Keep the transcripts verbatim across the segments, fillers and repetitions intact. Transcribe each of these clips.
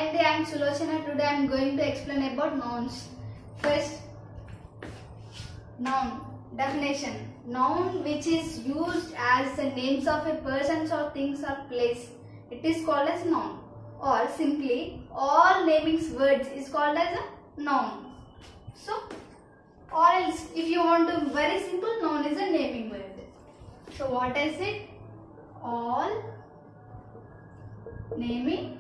Hi, I am Sulochana. Today I am going to explain about nouns. First, noun. Definition. Noun which is used as the names of a person or things or place. It is called as noun. Or simply, all naming words is called as a noun. So, or else if you want to very simple, noun is a naming word. So what I said? All naming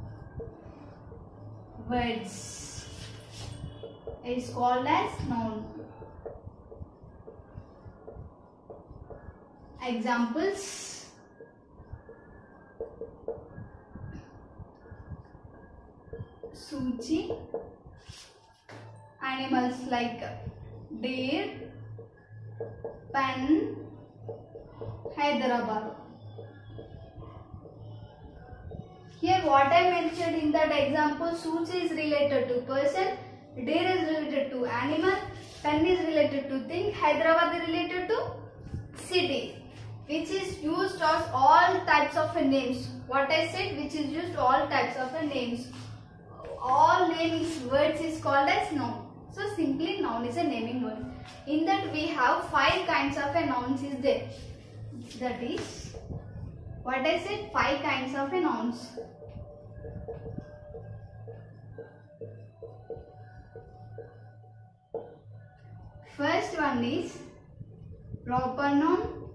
words is called as noun. Examples: Suchi, animals like deer, pen, Hyderabad. Here what I mentioned in that example, Suchi is related to person, deer is related to animal, pen is related to thing, Hyderabad is related to city, which is used as all types of names. What I said, which is used all types of names. All naming words is called as noun. So simply noun is a naming word. In that we have five kinds of a nouns is there. That is what I said, five kinds of a nouns. First one is proper noun.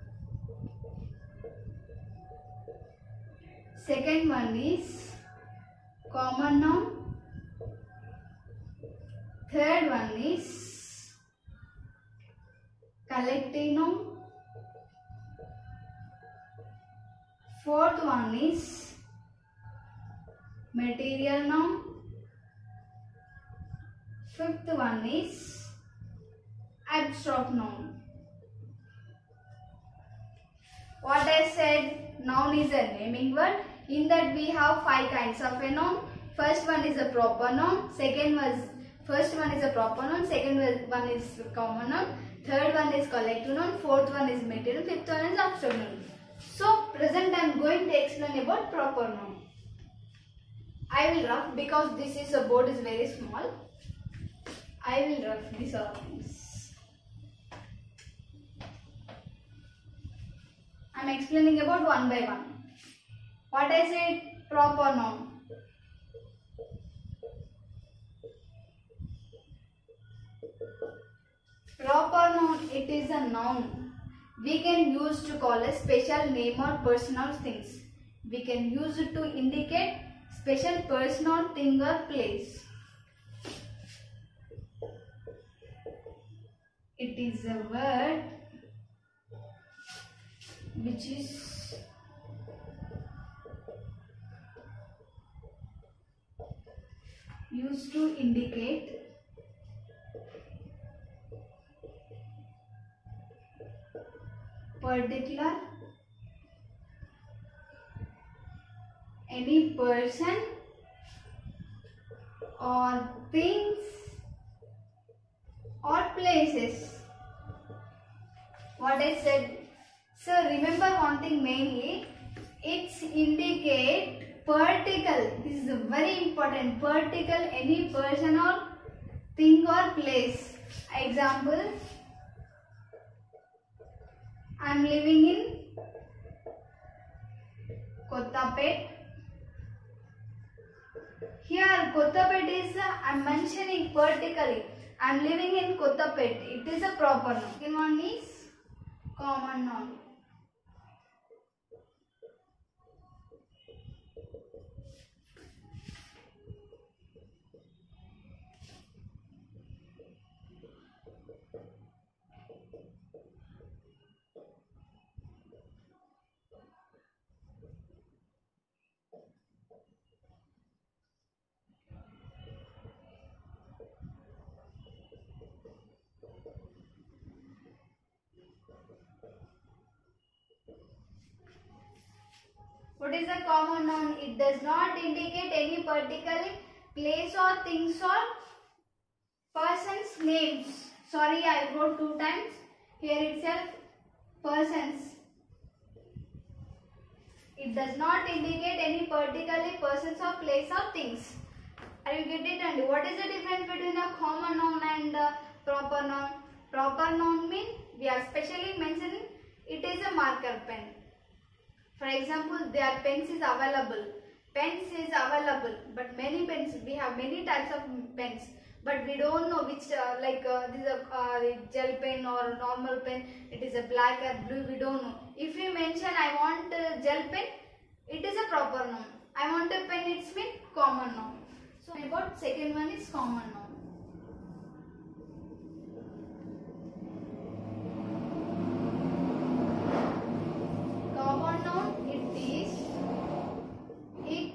Second one is common noun. Third one is collective noun. Fourth one is material noun. Fifth one is abstract noun. What I said, noun is a naming word. In that we have five kinds of a noun. First one is a proper noun. Second was first one is a proper noun. Second one is common noun. Third one is collective noun. Fourth one is material. Fifth one is abstract noun. So present I am going to explain about proper noun. I will rough because this is a board is very small. I will rough these all things. I am explaining about one by one. What I said, proper noun. Proper noun, it is a noun we can use to call a special name or person or things. We can use it to indicate special person or thing or place. It is a word which is used to indicate particular any person or things or places. What I said. So remember one thing mainly, it's indicate particle. This is very important. Particle any person or thing or place. Example, I am living in Kottapet. Here Kottapet is, I am mentioning particularly. I am living in Kottapet. It is a proper noun. Second one is common noun. What is a common noun? It does not indicate any particular place or things or person's names. Sorry, I wrote two times. Here itself, persons. It does not indicate any particular persons or place or things. Are you getting it? And what is the difference between a common noun and a proper noun? Proper noun means we are specially mentioning it is a marker pen. For example, their pens is available. Pens is available, but many pens, we have many types of pens, but we don't know which uh, like uh, this is a uh, gel pen or normal pen. It is a black or blue. We don't know. If we mention I want a gel pen, it is a proper noun. I want a pen, it's mean common noun. So about second one is common noun. Common noun, it is it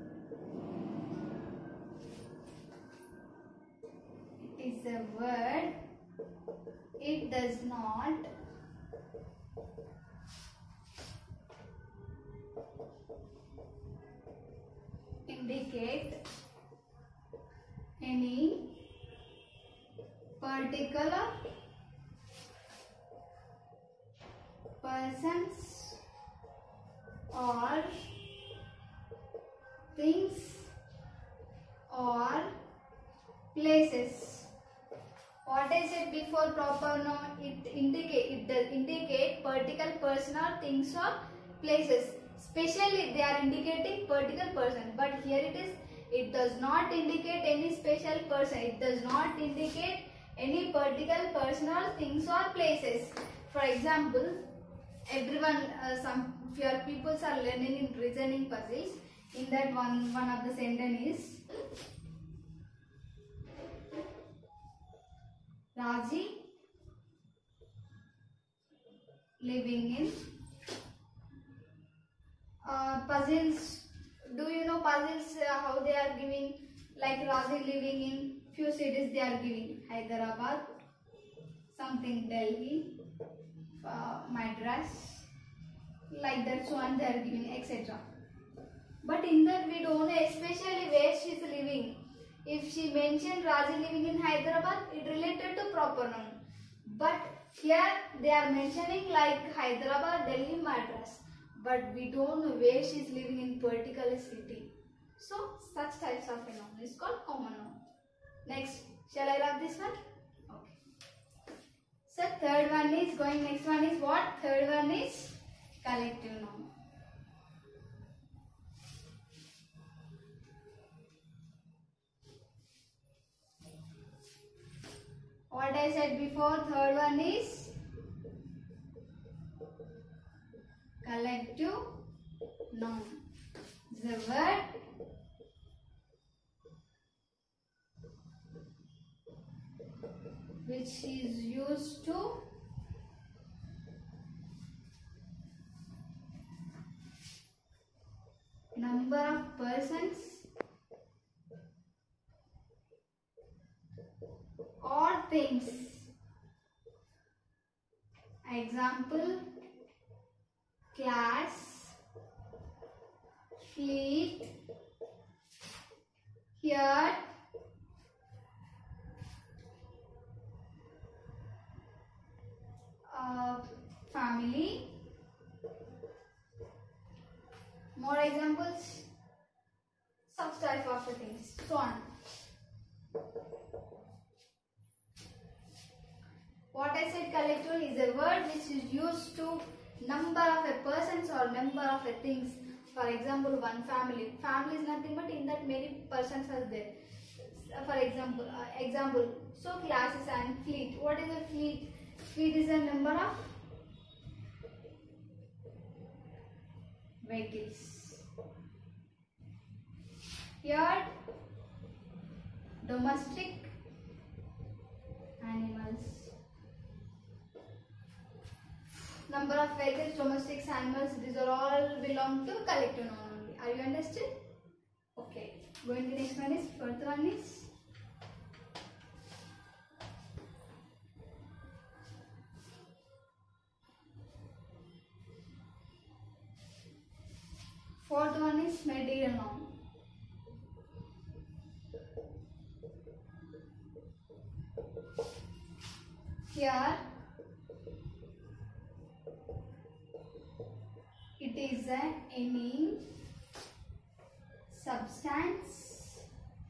it is a word. It does not indicate any particular persons or things or places. What I said before, proper noun, it indicate it does indicate particular person or things or places. Especially they are indicating particular person, but here it is, it does not indicate any special person. It does not indicate any particular person or things or places. For example, everyone, uh, some few people are learning in reasoning puzzles. In that one, one of the sentence is Raji living in uh, puzzles. Do you know puzzles uh, how they are giving? Like Raji living in few cities they are giving. Hyderabad, something Delhi, uh, Madras, like that, so on they are giving, et cetera. But in that we don't know especially where she is living. If she mentioned Raji living in Hyderabad, it related to proper noun. But here they are mentioning like Hyderabad, Delhi, Madras. But we don't know where she is living in particular city. So such types of a noun is called common noun. Next, shall I wrap this one? Okay. So third one is going. Next one is what? Third one is collective noun. What I said before, third one is collective noun. The word which is used to number of persons or things. Example, class, fleet, here, uh, family. More examples, such type of things, so on. What I said, collective is a word which is used to number of a persons or number of a things. For example, one family. Family is nothing but in that many persons are there. For example, uh, example. So classes and fleet. What is a fleet? Fleet is a number of vehicles. Here, domestic animals. Number of vehicles, domestic animals, these are all belong to collective noun only. Are you understood? Okay. Going to the next one is, fourth one is fourth one is material noun. Here it is a any substance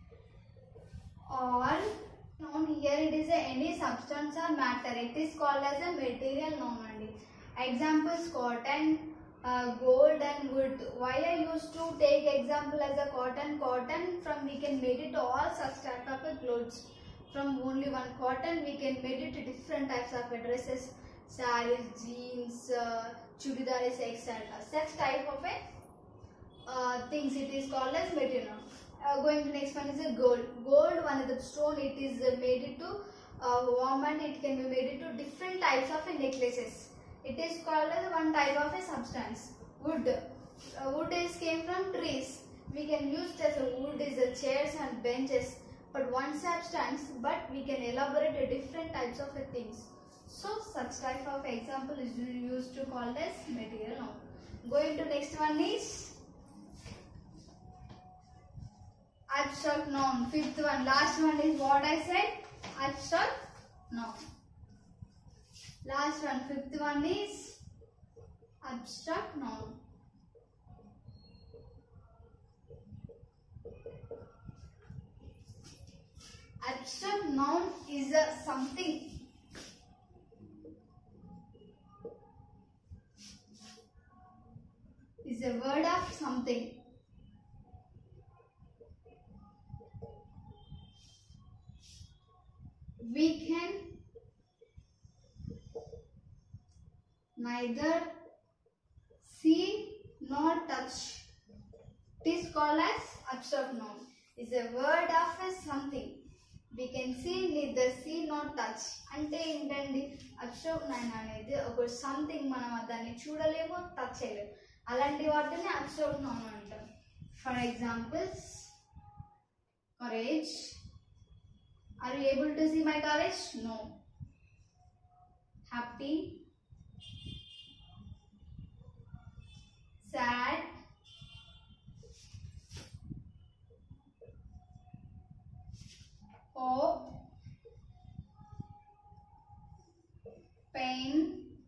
or noun. Here it is a any substance or matter. It is called as a material noun only. Examples: cotton, uh, gold and wood. Why I used to take example as a cotton? Cotton from we can made it all such type of a clothes. From only one cotton we can made it different types of dresses, sarees, jeans, uh, chudidaris, et cetera. Such type of a uh, things it is called as material. Uh, going to next one is a gold. Gold, one is the stone. It is uh, made into uh, woman. It can be made into different types of uh, necklaces. It is called as one type of a substance. Wood. Uh, wood is came from trees. We can use it as a wood is a chairs and benches. But one substance. But we can elaborate a different types of uh, things. So such type of example is used to call as material noun. Going to next one is abstract noun. Fifth one, last one is what I said, abstract noun. Last one, fifth one is abstract noun. Abstract noun is a something. Is a word of something. We can neither see nor touch. It is called as abstract noun. It is a word of a something. We can see neither see nor touch. అంటే ఏంటండి abstract noun అనేది ఒక something మనం దాన్ని చూడలేము touch చేయలేము అలాంటి వాటిని అబ్స్ట్రాక్ట్ నౌన్ అంటాం. For examples courage. Are you able to see my courage? No. Happy, sad, hope, pain,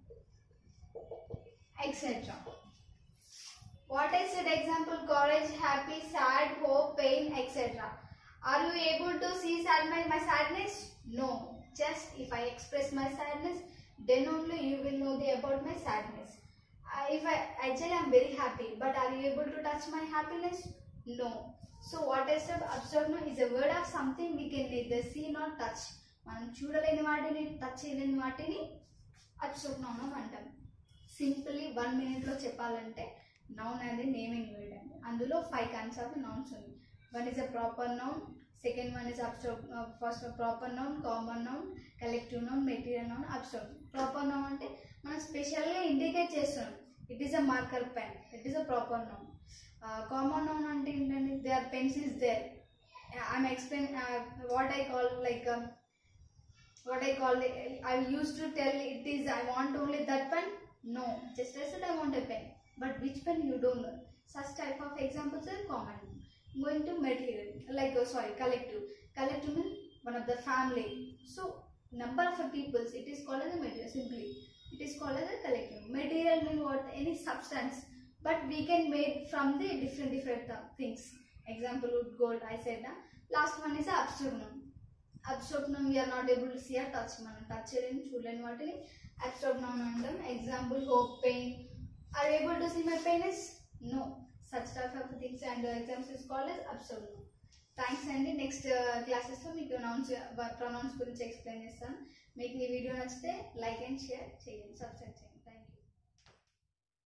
et cetera. What I said example: courage, happy, sad, hope, pain, et cetera. Are you able to see sad my, my sadness? No. Just if I express my sadness, then only you will know the about my sadness. Uh, if I actually I am very happy, but are you able to touch my happiness? No. So what I said, abstract noun is a word of something we can neither see nor touch. మనం చూడలేని వాటిని touch చేయలేని వాటిని abstract noun అంటాం. Simply one minute లో చెప్పాలంటే noun అనేది naming word అండి. అందులో ఫైవ్ కైండ్స్ ఆఫ్ నౌన్స్ ఉంది. One is a proper noun, second one is abstract, uh, first proper noun, common noun, collective noun, material noun, abstract. Proper noun అంటే మనం స్పెషల్గా indicate చేస్తున్నాం. It is a marker pen, it is a proper noun. Common noun అంటే ఏంటంటే they are pens is there. I'm explain what I call like what I call I use to tell it is I want only that pen. No, just I said I want a pen, but which pen you don't know. Such type of examples are common. Going to material, like oh sorry collective. Collective means one of the family. So number of peoples, it is called as a material. Simply it is called as a collective. Material means what? Any substance, but we can make from the different different uh, things. Example wood, gold I said. Na? Last one is abstract noun. Abstract noun we are not able to see or touch. Man touch it in children what is abstract noun andam. Example hope, pain. Are you able to see my penis? No. Such type of things and uh, exams is called as abstract noun. Thanks అండి. Next క్లాసెస్లో మీకు nouns pronounce గురించి explain చేస్తాను. మీకు ఈ video నచ్చితే like and share చేయండి, subscribe